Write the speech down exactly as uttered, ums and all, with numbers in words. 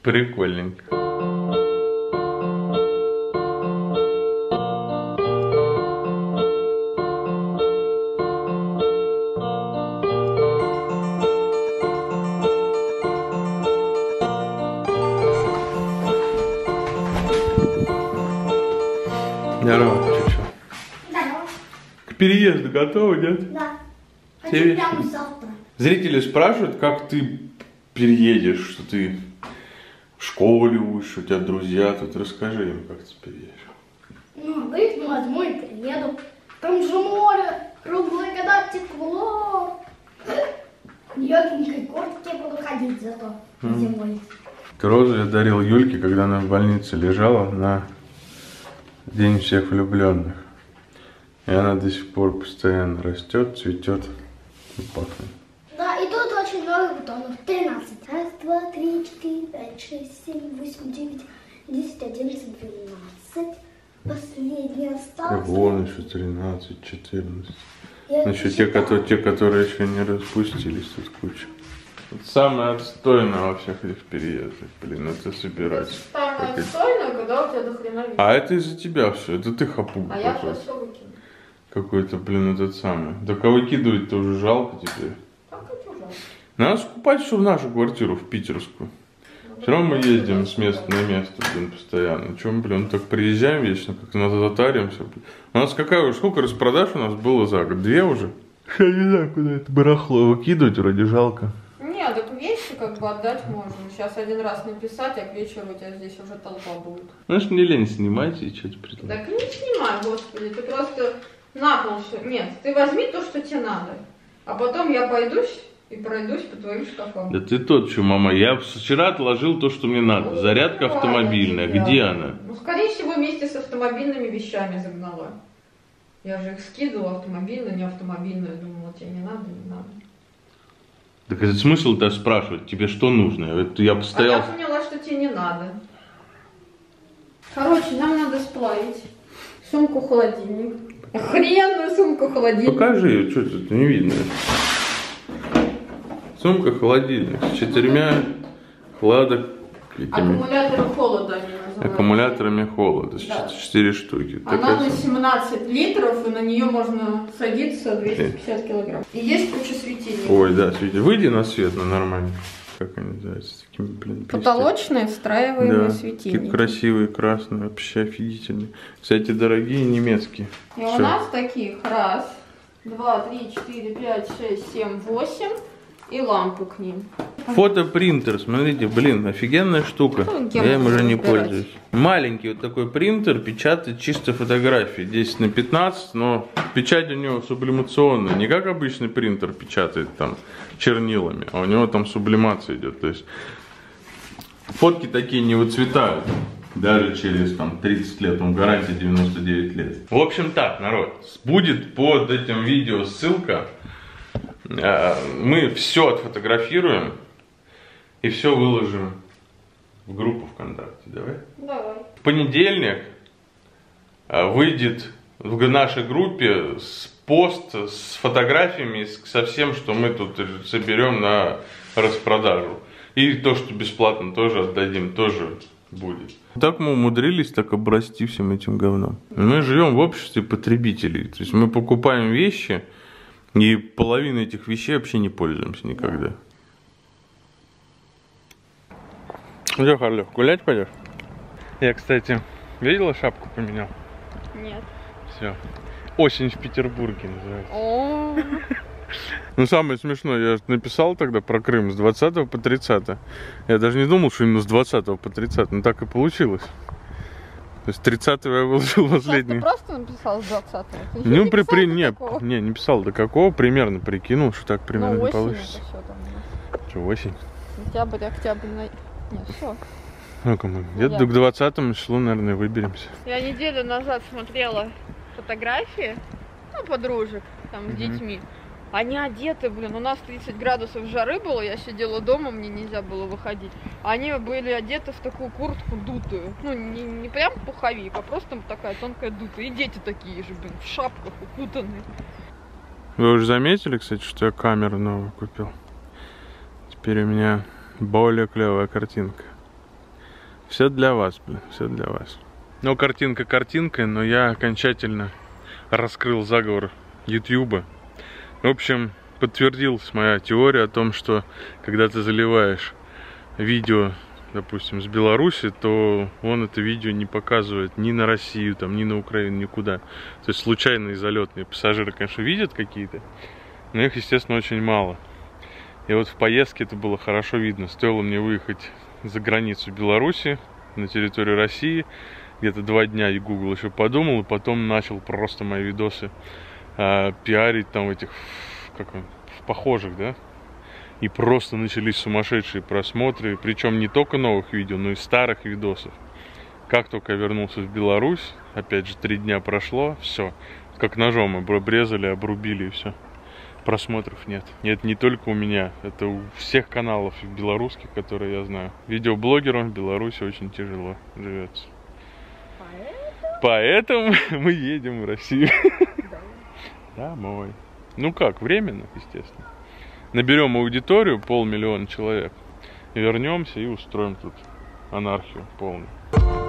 Прикольненько. Здорово, ты что? Здорово. К переезду готова, нет? Да. Все Хочу вещи? прямо завтра. Зрители спрашивают, как ты переедешь, что ты в школе будешь, у тебя друзья тут. Расскажи им, как ты переедешь. Ну, выйду, возьму и приеду. Там же море, круглое, когда тепло. В легенькой куртке буду ходить зато Mm. зимой. Розу я дарил Юльке, когда она в больнице лежала на День всех влюбленных. И она до сих пор постоянно растет, цветет и пахнет. Да, и тут очень много бутонов. тринадцать. Раз, два, три, четыре, пять, шесть, семь, восемь, девять, десять, одиннадцать, двенадцать. Последний И остался. вон еще тринадцать, четырнадцать. Я Ну, еще те, которые, те, которые еще не распустились, тут куча. Это самое отстойное во всех этих переездах, блин, это собирать. Самое Как это- отстойное, когда у тебя дохрена вещей. А это из-за тебя все, это ты хапуга А я какой-то. сейчас все выкину. Какой-то, блин, этот самый. Да кого выкидывать-то уже жалко теперь. Так это ужасно. Надо скупать все в нашу квартиру, в питерскую. Все равно мы ездим с места на место, блин, постоянно. Чем, блин, так приезжаем вечно, как-то на затаримся. У нас какая уже, сколько распродаж у нас было за год? Две уже? Я не знаю, куда это барахло выкидывать, вроде жалко. Нет, так вещи как бы отдать можно. Сейчас один раз написать, а к вечеру у тебя здесь уже толпа будет. Знаешь, мне лень снимать и что-то предлагать. Так не снимай, господи, ты просто на пол все. Нет, ты возьми то, что тебе надо. А потом я пойдусь и пройдусь по твоим шкафам. Да ты тот, что, мама, я вчера отложил то, что мне надо. Ну, Зарядка давай, автомобильная, я- где она? Ну, скорее всего, вместе с автомобильными вещами загнала. Я же их скидывала, автомобильную, не автомобильную. Я думала, тебе не надо, не надо. Так это смысл-то спрашивать, тебе что нужно? Это я А постоял... я поняла, что тебе не надо. Короче, нам надо сплавить сумку-холодильник. Охрененную сумку-холодильник. Покажи ее, что тут не видно. Сумка-холодильник с четырьмя хладок... этими Аккумуляторы холода они называются. аккумуляторами холода. Да. четыре штуки. Она Такая на сумка. семнадцать литров, и на нее можно садиться двести пятьдесят килограмм. И есть куча светильников. Ой, да, свети. Выйди на свет, на нормальный. Как они называются? Такими, блин, Потолочные встраиваемые да, светильники. такие красивые, красные, вообще офигительные. Кстати, дорогие, немецкие. И Всё. у нас таких раз, два, три, четыре, пять, шесть, семь, восемь. И лампу к ним. Фотопринтер, смотрите, блин, офигенная штука. Ну, кем Я им уже можно не выбирать? пользуюсь. Маленький вот такой принтер печатает чисто фотографии, десять на пятнадцать, но печать у него сублимационная. Не как обычный принтер печатает там чернилами, а у него там сублимация идет. То есть фотки такие не выцветают. Даже через там тридцать лет, он гарантия девяносто девять лет. В общем так, народ, будет под этим видео ссылка. Мы все отфотографируем и все выложим в группу ВКонтакте. Давай. Давай. В понедельник выйдет в нашей группе пост с фотографиями, со всем, что мы тут соберем на распродажу. И то, что бесплатно тоже отдадим, тоже будет. Так мы умудрились так обрасти всем этим говном. Мы живем в обществе потребителей. То есть мы покупаем вещи, и половиной этих вещей вообще не пользуемся никогда. Где, Харлев, гулять пойдешь? Я, кстати, видела, шапку поменял? Нет. Все. Осень в Петербурге называется. О, Ну, самое смешное, я написал тогда про Крым с двадцатого по тридцатое. Я даже не думал, что именно с двадцатого по тридцатое, но так и получилось. То есть тридцатого я выложил последний. ты просто написал с двадцатого? Ты ничего Ну, не при, писал при, до не, такого? не, не писал до какого, примерно прикинул, что так примерно Ну, осень получится. это всё там у нас. Что, осень? Сентябрь, октябрь, на... Нет, все. Ну-ка мы где-то я- к двадцатому числу, наверное, выберемся. Я неделю назад смотрела фотографии, ну, подружек, там, с Мгм. детьми. Они одеты, блин, у нас тридцать градусов жары было, я сидела дома, мне нельзя было выходить. Они были одеты в такую куртку дутую. Ну, не, не прям пуховик, а просто такая тонкая дутая. И дети такие же, блин, в шапках укутанные. Вы уже заметили, кстати, что я камеру новую купил? Теперь у меня более клевая картинка. Все для вас, блин, все для вас. Ну, картинка картинкой, но я окончательно раскрыл заговор Ютьюба. В общем, подтвердилась моя теория о том, что когда ты заливаешь видео, допустим, с Беларуси, то он это видео не показывает ни на Россию, там, ни на Украину, никуда. То есть случайные залетные пассажиры, конечно, видят какие-то, но их, естественно, очень мало. И вот в поездке это было хорошо видно. Стоило мне выехать за границу Беларуси, на территорию России, где-то два дня, и Google еще подумал, и потом начал просто мои видосы а, пиарить там в этих, как он, в похожих, да? И просто начались сумасшедшие просмотры, причем не только новых видео, но и старых видосов. Как только я вернулся в Беларусь, опять же, три дня прошло, все, как ножом обрезали, обрубили, и все. Просмотров нет. И это не только у меня, это у всех каналов белорусских, которые я знаю. Видеоблогерам в Беларуси очень тяжело живется. Поэтому, Поэтому мы едем в Россию. Домой. Ну как, временно, естественно. Наберем аудиторию, полмиллиона человек, вернемся и устроим тут анархию полную.